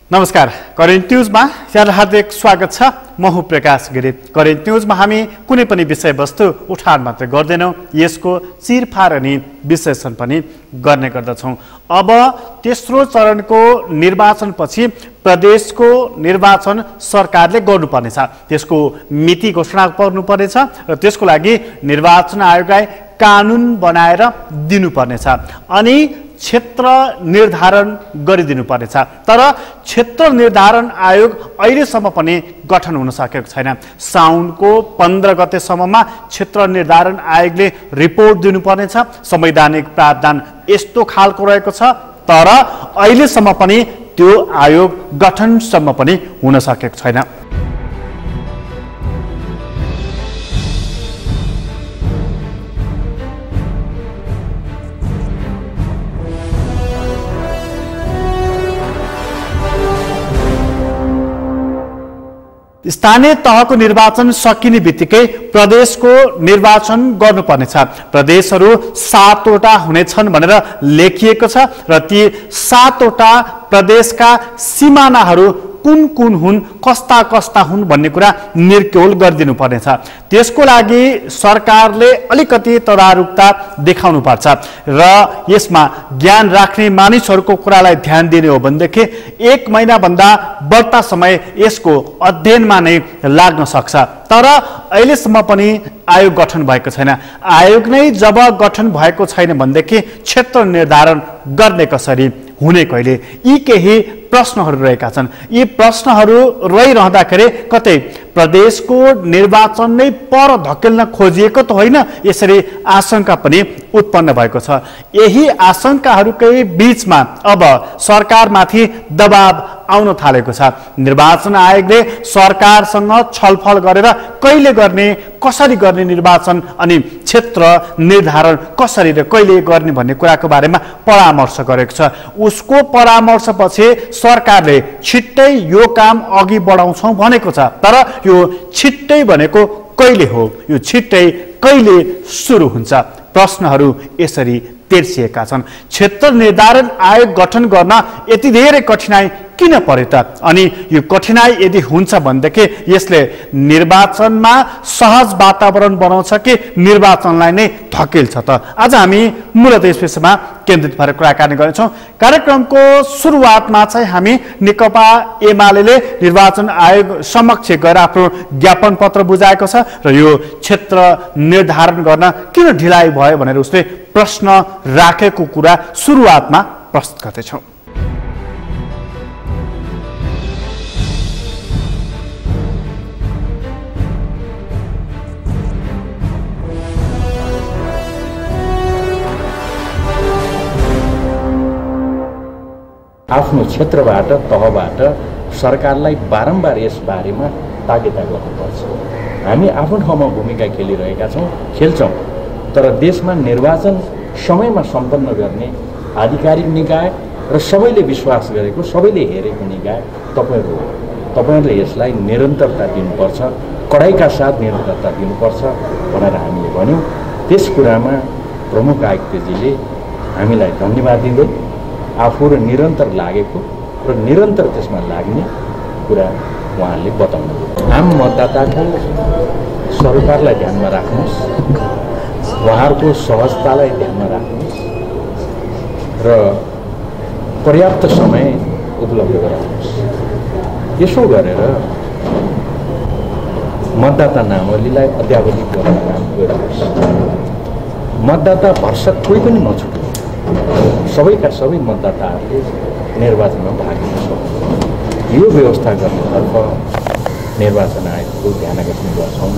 नमस्कार, करेन्ट न्यूजमा यहाँलाई हार्दिक स्वागत छ। म हुँ प्रकाश गिरी। करेन्ट न्यूजमा हामी कुनै पनि विषयवस्तु उठान मात्र गर्दैनौँ, यसको चिरफार अनि विश्लेषण पनि गर्ने गर्दछौँ। अब तेस्रो चरणको निर्वाचनपछि प्रदेशको निर्वाचन सरकारले गर्नुपर्नेछ, त्यसको मिति घोषणा गर्नुपर्नेछ र त्यसको लागि निर्वाचन आयोगलाई कानुन बनाएर दिनुपर्नेछ अनि क्षेत्र निर्धारण गरिदिनु पर्नेछ। तर क्षेत्र निर्धारण आयोग अहिलेसम्म पनि गठन हुन सकेको छैन। साउनको 15 गतेसम्ममा क्षेत्र निर्धारण आयोगले रिपोर्ट दिनुपर्नेछ। संवैधानिक प्रावधान यस्तो खालको रहेको छ, तर अहिलेसम्म पनि त्यो आयोग गठनसम्म पनि हुन सकेको छैन। स्थानीय तहको निर्वाचन सकिने बित्तिकै प्रदेशको निर्वाचन गर्नुपर्नेछ। प्रदेशहरू 7 वटा हुनेछन् भनेर लेखिएको छ र ती 7 वटा प्रदेशका सिमानाहरू कुन कुन हुन्, कस्ता कस्ता हुन् भन्ने कुरा निर्क्योल गरिदिनु पर्नेछ। त्यसको लागि सरकारले अलिकति तदारुकता देखाउनु पर्छ र यसमा ज्ञान राख्ने मानिसहरूको कुरालाई ध्यान दिने हो भनेदेखि 1 महिनाभन्दा बढ्ता समय यसको अध्ययनमा नै लाग्न सक्छ। तर अहिलेसम्म पनि आयोग गठन भएको छैन। आयोग नै जब गठन भएको छैन भनेदेखि क्षेत्र निर्धारण गर्ने कसरी, हुने कहिले, यी केही प्रश्नहरू रहेका छन्। यी प्रश्नहरू रहिरहँदाखेरि कतै प्रदेशको निर्वाचन नै पर धकेल्न खोजिएको त होइन, यसरी आशंका पनि उत्पन्न भएको छ। यही आशंकाहरूकै बीचमा अब सरकारमाथि दबाब आउन थालेको छ। निर्वाचन आयोगले सरकारसँग छलफल गरेर कहिले गर्ने, कसरी गर्ने निर्वाचन अनि क्षेत्र निर्धारण कसरी र कहिले गर्ने भन्ने कुराको बारेमा परामर्श गरेको छ। उसको परामर्शपछि सरकारले छिट्टै यो काम अघि बढाउँछौँ भनेको छ। तर यो छिट्टै भनेको कहिले हो, यो छिट्टै कहिले सुरु हुन्छ, प्रश्नहरू यसरी तेर्सिएका छन्। क्षेत्र निर्धारण आयोग गठन गर्न यति धेरै कठिनाइ किन पर्यो त? अनि यो कठिनाइ यदि हुन्छ भनेदेखि यसले निर्वाचनमा सहज वातावरण बनाउँछ कि निर्वाचनलाई नै धकेल्छ त? आज हामी मूलतः यस विषयमा केन्द्रित भएर कुराकानी गर्नेछौँ। कार्यक्रमको सुरुवातमा चाहिँ हामी नेकपा एमाले निर्वाचन आयोग समक्ष गएर आफ्नो ज्ञापन पत्र बुझाएको छ र यो क्षेत्र निर्धारण गर्न किन ढिलाइ भयो भनेर उसले प्रश्न राखेको कुरा सुरुवातमा प्रस्तुत गर्दैछौँ। आफ्नो क्षेत्रबाट, तहबाट सरकारलाई बारम्बार यस बारेमा ताकेता गर्नुपर्छ। हामी आफ्नो ठाउँमा भूमिका खेलिरहेका छौँ, खेल्छौँ, तर देशमा निर्वाचन समयमा सम्पन्न गर्ने आधिकारिक निकाय र सबैले विश्वास गरेको, सबैले हेरेको निकाय तपाईँहरू हो। तपाईँहरूले यसलाई निरन्तरता दिनुपर्छ, कडाइका साथ निरन्तरता दिनुपर्छ भनेर हामीले भन्यौँ। त्यस कुरामा प्रमुख आयुक्तजीले हामीलाई धन्यवाद दिँदै आफू र निरन्तर लागेको र निरन्तर त्यसमा लाग्ने कुरा उहाँले बताउनुभयो। आम मतदाताको सरकारलाई ध्यानमा राख्नुहोस्, उहाँहरूको सहजतालाई ध्यानमा राख्नुहोस् र पर्याप्त समय उपलब्ध गराउनुहोस्। यसो गरेर मतदाता नावलीलाई अद्यावधिक गर्न काम गर्नुहोस्। मतदाता भर्सक कोही पनि नछुट्यो, सबैका सबै मतदाताहरूले निर्वाचनमा भाग लिन सक्छ। यो व्यवस्था गर्नेतर्फ निर्वाचन आयोगको ध्यान आकर्षण गर्छौँ।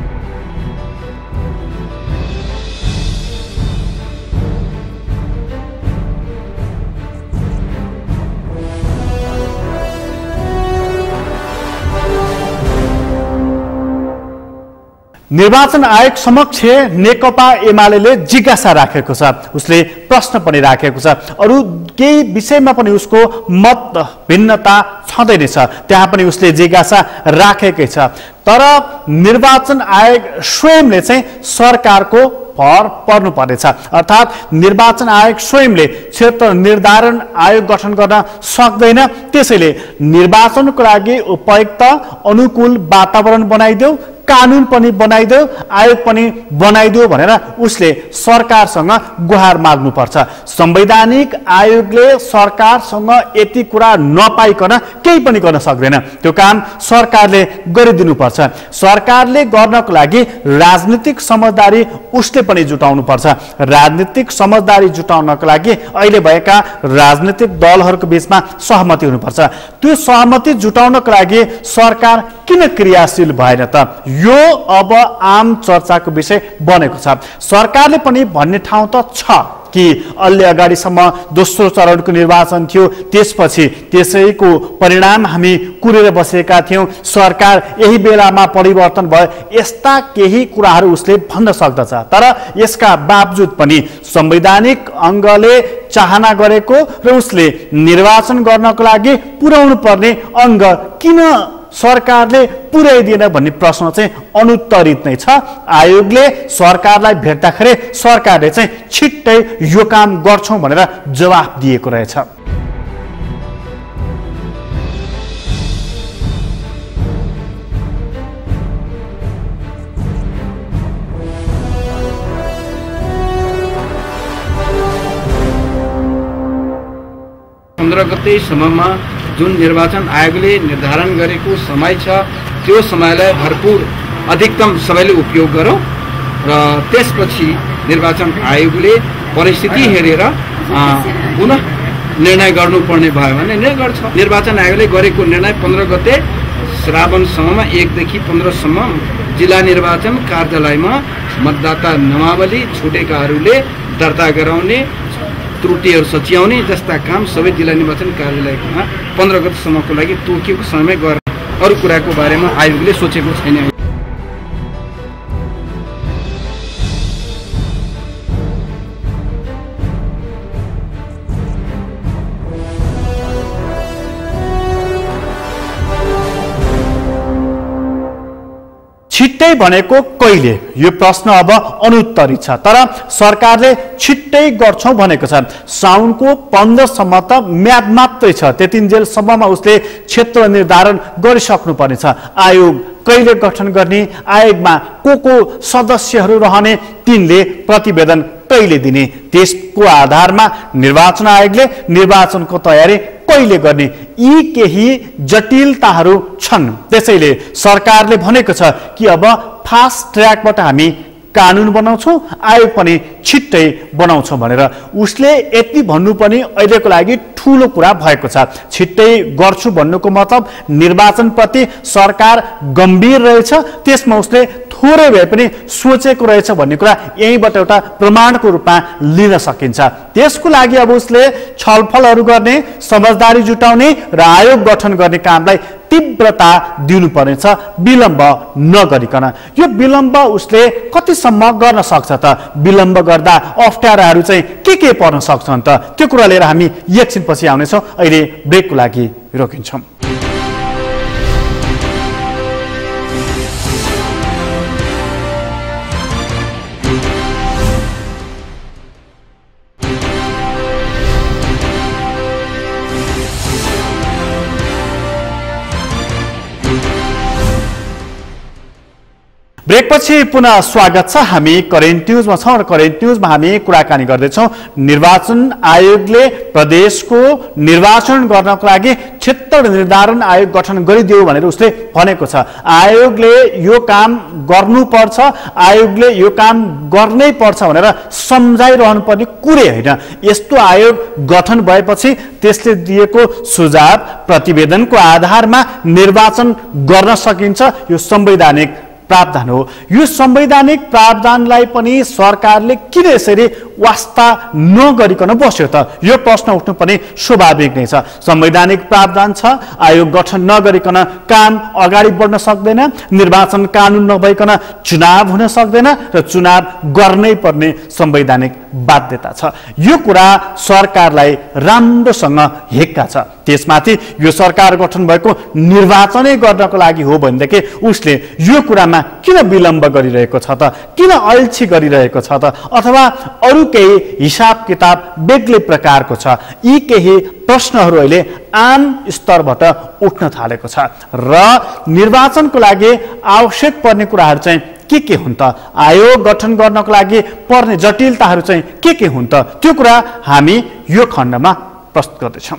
निर्वाचन आयोग समक्ष नेकपा एमाले जिज्ञासा राखेको छ, उसले प्रश्न पनि राखेको छ। अरू केही विषयमा पनि उसको मत भिन्नता छँदै नै छ, त्यहाँ पनि उसले जिज्ञासा राखेकै छ। तर निर्वाचन आयोग स्वयंले चाहिँ सरकारको भर पर्नुपर्नेछ। अर्थात् निर्वाचन आयोग स्वयंले क्षेत्र निर्धारण आयोग गठन गर्न सक्दैन। त्यसैले निर्वाचनको लागि उपयुक्त अनुकूल वातावरण बनाइदेऊ, कानुन पनि बनाइदेऊ, आयोग पनि बनाइदेऊ भनेर उसले सरकारसँग गुहार माग्नुपर्छ। संवैधानिक आयोगले सरकारसँग यति कुरा नपाइकन केही पनि गर्न सक्दैन। त्यो काम सरकारले गरिदिनुपर्छ। सरकारले गर्नको लागि राजनीतिक समझदारी उसले पनि जुटाउनुपर्छ। राजनीतिक समझदारी जुटाउनको लागि अहिले भएका राजनीतिक दलहरूको बीचमा सहमति हुनुपर्छ। त्यो सहमति जुटाउनको लागि सरकार किन क्रियाशील भएन त? यो अब आम चर्चाको विषय बनेको छ। सरकारले पनि भन्ने ठाउँ त छ कि अलि अगाडिसम्म दोस्रो चरणको निर्वाचन थियो, त्यसपछि त्यसैको परिणाम हामी कुरेर बसेका थियौँ, सरकार यही बेलामा परिवर्तन भयो, यस्ता केही कुराहरू उसले भन्न सक्दछ। तर यसका बावजुद पनि संवैधानिक अङ्गले चाहना गरेको र उसले निर्वाचन गर्नको लागि पुर्याउनु पर्ने अङ्ग किन सरकारले पुर्याइदिएन भन्ने प्रश्न चाहिँ अनुत्तरित नै छ। आयोगले सरकारलाई भेट्दाखेरि सरकारले चाहिँ छिट्टै यो काम गर्छौं भनेर जवाफ दिएको रहेछ। गतेसम्ममा जुन निर्वाचन आयोगले निर्धारण गरेको समय छ त्यो समयलाई भरपूर अधिकतम सबैले उपयोग गरौँ र त्यसपछि निर्वाचन आयोगले परिस्थिति हेरेर पुनः निर्णय गर्नुपर्ने भयो भने निर्णय गर्छ। निर्वाचन आयोगले गरेको निर्णय 15 गते श्रावणसम्ममा 1 देखि 15 सम्म जिल्ला निर्वाचन कार्यालयमा मतदाता नामावली छुटेकाहरूले दर्ता गराउने, त्रुटिहरू सच्याउने जस्ता काम सबै जिल्ला निर्वाचन कार्यालयमा 15 गतेसम्मको लागि तोकिएको समयमै गरेर अरू कुराको बारेमा आयोगले सोचेको छैन। छिट्टै भनेको कहिले, यो प्रश्न अब अनुत्तरित छ। तर सरकारले छिट्टै गर्छौं भनेको छ। साउनको 15 सम्म त म्याद मात्रै छ, त्यतिन्जेलसम्ममा उसले क्षेत्र निर्धारण गरिसक्नु पर्नेछ। आयोग कहिले गठन गर्ने, आयोगमा को सदस्यहरू रहने, तिनले प्रतिवेदन कहिले दिने, त्यसको आधारमा निर्वाचन आयोगले निर्वाचनको तयारी कहिले गर्ने, यी केही जटिलताहरू छन्। त्यसैले सरकारले भनेको छ कि अब फास्ट ट्र्याकबाट हामी कानुन बनाउँछौं, आयोग पनि छिट्टै बनाउँछौं भनेर। उसले यति भन्नु पनि अहिलेको लागि ठूलो कुरा भएको छ। छिट्टै गर्छु भन्नुको मतलब निर्वाचनप्रति सरकार गम्भीर रहेछ, त्यसमा उसले थोरै भए पनि सोचेको रहेछ भन्ने कुरा यहीँबाट एउटा प्रमाणको रूपमा लिन सकिन्छ। त्यसको लागि अब उसले छलफलहरू गर्ने, समझदारी जुटाउने र आयोग गठन गर्ने कामलाई तीव्रता दिनुपर्नेछ, विलम्ब नगरिकन। यो विलम्ब उसले कतिसम्म गर्न सक्छ त? विलम्ब गर्दा अप्ठ्याराहरू चाहिँ के पर्न सक्छन् त? त्यो कुरा लिएर हामी एकछिनपछि आउनेछौँ। अहिले ब्रेकको लागि रोकिन्छौँ। ब्रेकपछि पुनः स्वागत छ। हामी करेन्ट न्यूजमा छौँ र करेन्ट न्यूजमा हामी कुराकानी गर्दैछौँ। निर्वाचन आयोगले प्रदेशको निर्वाचन गर्नको लागि क्षेत्र निर्धारण आयोग गठन गरिदियो भनेर उसले भनेको छ। आयोगले यो काम गर्नुपर्छ, आयोगले यो काम गर्नै पर्छ भनेर सम्झाइरहनु पर्ने कुरै होइन। यस्तो आयोग गठन भएपछि त्यसले दिएको सुझाव प्रतिवेदनको आधारमा निर्वाचन गर्न सकिन्छ। यो संवैधानिक प्रावधान हो। यो संवैधानिक प्रावधानलाई पनि सरकारले किन यसरी वास्ता नगरिकन बस्यो त? यो प्रश्न उठ्नु पनि स्वाभाविक नै छ। संवैधानिक प्रावधान छ, आयोग गठन नगरिकन काम अगाडि बढ्न सक्दैन, निर्वाचन कानुन नभइकन चुनाव हुन सक्दैन र चुनाव गर्नै पर्ने संवैधानिक बाध्यता छ। यो कुरा सरकारलाई राम्रोसँग हेक्का छ। त्यसमाथि यो सरकार गठन भएको निर्वाचनै गर्नको लागि हो भनेदेखि उसले यो कुरामा किन विलम्ब गरिरहेको छ त, किन अल्छी गरिरहेको छ त, अथवा अरू केही हिसाब किताब बेग्लै प्रकारको छ? यी केही प्रश्नहरू अहिले आम स्तरबाट उठ्न थालेको छ र निर्वाचनको लागि आवश्यक पर्ने कुराहरू चाहिँ के हुन् त, आयोग गठन गर्नको लागि पर्ने जटिलताहरू चाहिँ के हुन् त, त्यो कुरा हामी यो खण्डमा प्रस्तुत गर्दैछौँ।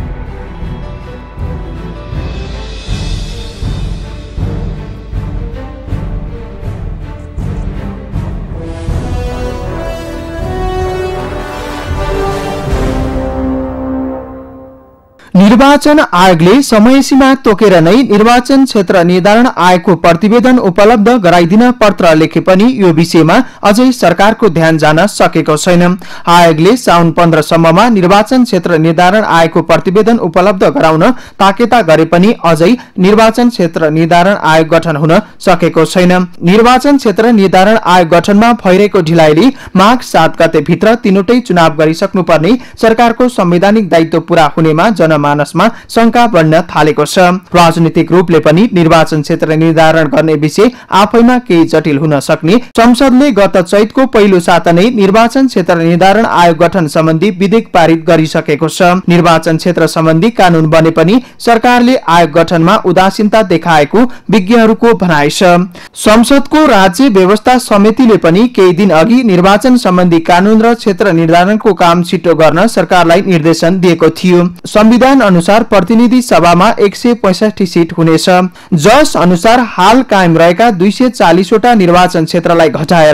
निर्वाचन आयोगले समय सीमा तोकेर नै निर्वाचन क्षेत्र निर्धारण आयोगको प्रतिवेदन उपलब्ध गराइदिन पत्र लेखे पनि यो विषयमा अझै सरकारको ध्यान जान सकेको छैन। आयोगले साउन 15 सम्ममा निर्वाचन क्षेत्र निर्धारण आयोगको प्रतिवेदन उपलब्ध गराउन ताकेता गरे पनि अझै निर्वाचन क्षेत्र निर्धारण आयोग गठन हुन सकेको छैन। निर्वाचन क्षेत्र निर्धारण आयोग गठनमा भइरहेको ढिलाइले माघ 7 गते भित्र तीनवटै चुनाव गरिसक्नुपर्ने सरकारको संवैधानिक दायित्व पूरा हुनेमा जनमानसमा शंका बढ्न थालेको छ। राजनीतिक रूपले पनि निर्वाचन क्षेत्र निर्धारण गर्ने विषय आफैमा केही जटिल हुन सक्ने संसदले गत चैतको पहिलो साता नै निर्वाचन क्षेत्र निर्धारण आयोग गठन सम्बन्धी विधेयक पारित गरिसकेको छ। निर्वाचन क्षेत्र सम्बन्धी कानून बने पनि सरकारले आयोग गठनमा उदासीनता देखाएको विज्ञहरूको भनाइ छ। संसदको राज्य व्यवस्था समितिले पनि केही दिन अघि निर्वाचन सम्बन्धी कानून र क्षेत्र निर्धारणको काम छिटो गर्न सरकारलाई निर्देशन दिएको थियो। संविधान अनुसार प्रतिनिधि सभामा 165 सीट हुनेछ, जस अनुसार हाल कायम रहेका 240 वटा निर्वाचन क्षेत्रलाई घटाएर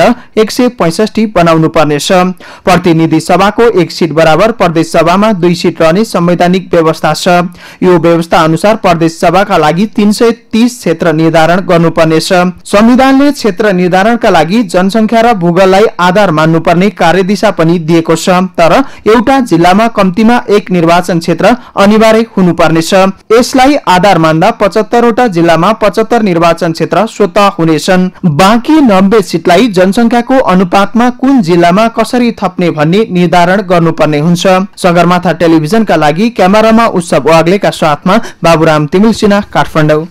165 बनाउनु पर्नेछ। प्रतिनिधि सभाको 1 सीट बराबर प्रदेश सभामा 2 सीट रहने संवैधानिक व्यवस्था छ। यो व्यवस्था अनुसार प्रदेश सभाका लागि 330 क्षेत्र निर्धारण गर्नुपर्नेछ। संविधानले क्षेत्र निर्धारणका लागि जनसंख्या र भूगोललाई आधार मान्नुपर्ने कार्यदिशा पनि दिएको छ, तर एउटा जिल्लामा कम्तीमा 1 निर्वाचन क्षेत्र अनिवार्य हुनुपर्नेछ। यसलाई आधार मान्दा 75 वटा जिल्लामा 75 निर्वाचन क्षेत्र स्वतः हुनेछन्। बाँकी 90 सीटलाई जनसंख्याको अनुपातमा कुन जिल्लामा कसरी थप्ने भन्ने निर्धारण गर्नुपर्ने हुन्छ। सगरमाथा टेलिभिजनका लागि क्यामेरामा उत्सव वाग्लेका साथमा बाबुराम तिमिल सिन्हा, काठमाडौँ।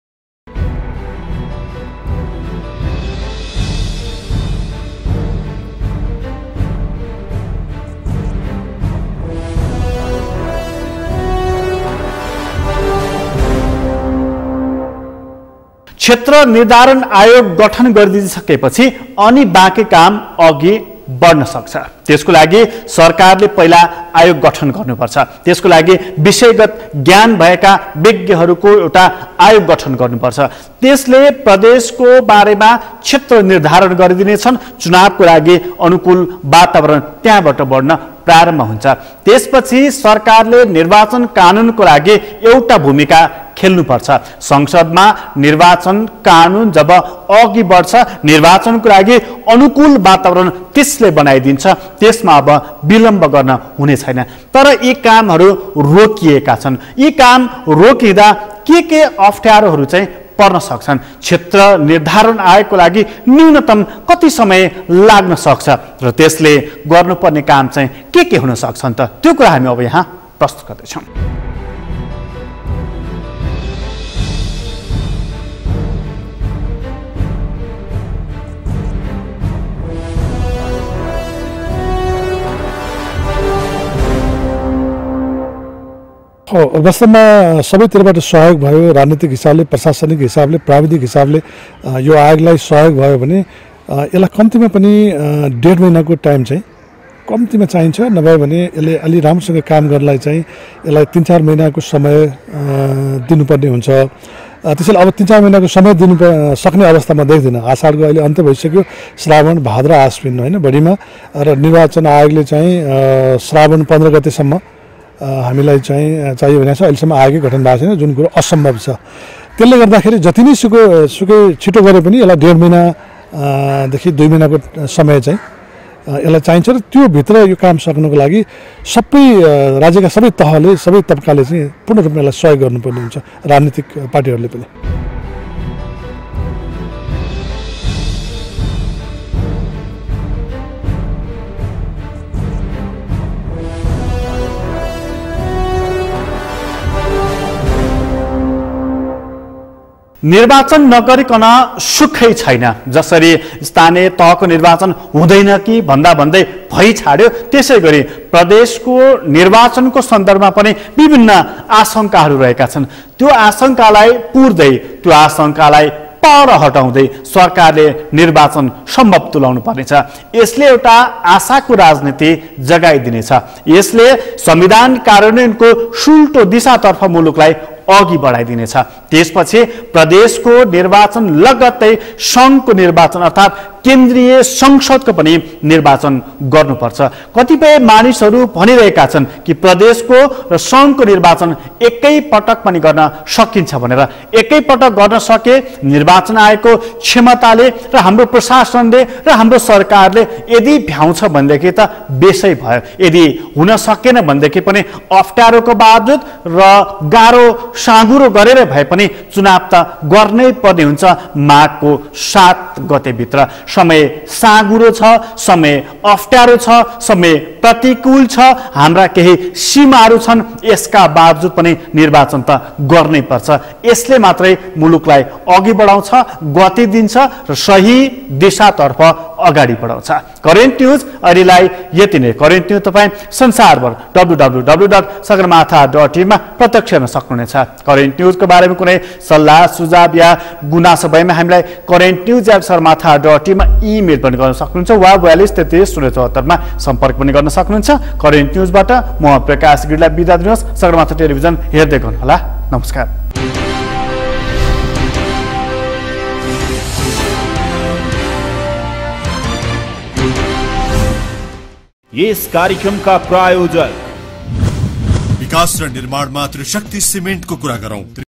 क्षेत्र निर्धारण आयोग गठन गरिदिसकेपछि अनि बाँकी काम अघि बढ्न सक्छ। त्यसको लागि सरकारले पहिला आयोग गठन गर्नुपर्छ। त्यसको लागि विषयगत ज्ञान भएका विज्ञहरूको एउटा आयोग गठन गर्नुपर्छ। त्यसले प्रदेशको बारेमा क्षेत्र निर्धारण गरिदिनेछन्। चुनावको लागि अनुकूल वातावरण त्यहाँबाट बढ्न प्रारम्भ हुन्छ। त्यसपछि सरकारले निर्वाचन कानुनको लागि एउटा भूमिका खेल्नुपर्छ। संसदमा निर्वाचन कानुन जब अघि बढ्छ, निर्वाचनको लागि अनुकूल वातावरण त्यसले बनाइदिन्छ। त्यसमा अब विलम्ब गर्न हुने छैन। तर यी कामहरू रोकिएका छन्। यी काम रोकिँदा के अप्ठ्यारोहरू चाहिँ पर्न सक्छन्? क्षेत्र निर्धारण आयोगको लागि न्यूनतम कति समय लाग्न सक्छ र त्यसले गर्नुपर्ने काम चाहिँ के हुन सक्छन् त? त्यो कुरा हामी अब यहाँ प्रस्तुत गर्दैछौँ। वास्तवमा सबैतिरबाट सहयोग भयो। राजनीतिक हिसाबले, प्रशासनिक हिसाबले, प्राविधिक हिसाबले यो आयोगलाई सहयोग भयो भने यसलाई कम्तीमा पनि 1.5 महिनाको टाइम चाहिँ कम्तीमा चाहिन्छ। नभए भने यसले अलि राम्रोसँग काम गर्नलाई चाहिँ यसलाई 3-4 महिनाको समय दिनुपर्ने हुन्छ। त्यसैले अब 3-4 महिनाको समय दिनु सक्ने अवस्थामा देख्दैन। आषाढको अहिले अन्त्य भइसक्यो, श्रावण, भाद्र, आश्विन होइन बढीमा, र निर्वाचन आयोगले चाहिँ श्रावण 15 गतेसम्म हामीलाई चाहिँ चाहियो भने अहिलेसम्म आयोगै गठन भएको छैन, जुन कुरो असम्भव छ। त्यसले गर्दाखेरि जति नै सुकै छिटो गरे पनि यसलाई 1.5 महिनादेखि 2 महिनाको समय चाहिँ यसलाई चाहिन्छ। र त्यो भित्र यो काम सक्नुको लागि सबै राज्यका सबै तहले, सबै तबकाले चाहिँ पूर्ण रूपमा यसलाई सहयोग गर्नुपर्ने हुन्छ, राजनीतिक पार्टीहरूले पनि। निर्वाचन नगरिकन सुखै छैन। जसरी स्थानीय तहको निर्वाचन हुँदैन कि भन्दा भन्दै भइ छाड्यो, त्यसै गरी प्रदेशको निर्वाचनको सन्दर्भमा पनि विभिन्न आशंकाहरू रहेका छन्। त्यो आशंकालाई पुर्दै, त्यो आशंकालाई पर हटाउँदै सरकारले निर्वाचन सम्भव तुल्याउनु पर्नेछ। यसले एउटा आशाको राजनीति जगाइदिनेछ। यसले संविधान कार्यान्वयनको सुल्टो दिशातर्फ मुलुकलाई अघि बढाइदिनेछ। त्यसपछि प्रदेशको निर्वाचन लगत्तै सङ्घको निर्वाचन अर्थात् केन्द्रीय संसदको पनि निर्वाचन गर्नुपर्छ। कतिपय मानिसहरू भनिरहेका छन् कि प्रदेशको र सङ्घको निर्वाचन एकै पटक पनि गर्न सकिन्छ भनेर। एकै पटक गर्न सके निर्वाचन आयोगको क्षमताले र हाम्रो प्रशासनले र हाम्रो सरकारले यदि भ्याउँछ भनेदेखि त बेसै भयो। यदि हुन सकेन भनेदेखि पनि अप्ठ्यारोको बावजुद र गाह्रो साँगुरो गरेर भए पनि चुनाव त गर्नै पर्ने हुन्छ माघको 7 गतेभित्र। समय साँगुरो छ, समय अप्ठ्यारो छ, समय प्रतिकूल छ, हाम्रा केही सीमाहरू छन्। यसका बावजुद पनि निर्वाचन त गर्नै पर्छ। यसले मात्रै मुलुकलाई अघि बढाउँछ, गति दिन्छ र सही दिशातर्फ अगाडि बढाउँछ। करेन्ट न्युज अहिलेलाई यति नै। करेन्ट न्युज तपाईँ संसारभर www.sagarmatha.in मा प्रत्यक्ष हेर्न सक्नुहुनेछ। करेन्ट न्युजको बारेमा कुनै सल्लाह सुझाव या गुनासो भएमा हामीलाई currentnews@sagarmatha.in मा इमेल पनि गर्न सक्नुहुन्छ वा 4233 मा सम्पर्क पनि गर्न सक्नुहुन्छ। करेन्ट न्युजबाट म प्रकाश गिरीलाई बिदा दिनुहोस्। सगरमाथा टेलिभिजन हेर्दै गर्नुहोला। नमस्कार। यस कार्यक्रमका प्रायोजक विकास र निर्माणमा त्रिशक्ति सिमेन्टको कुरा गरौं।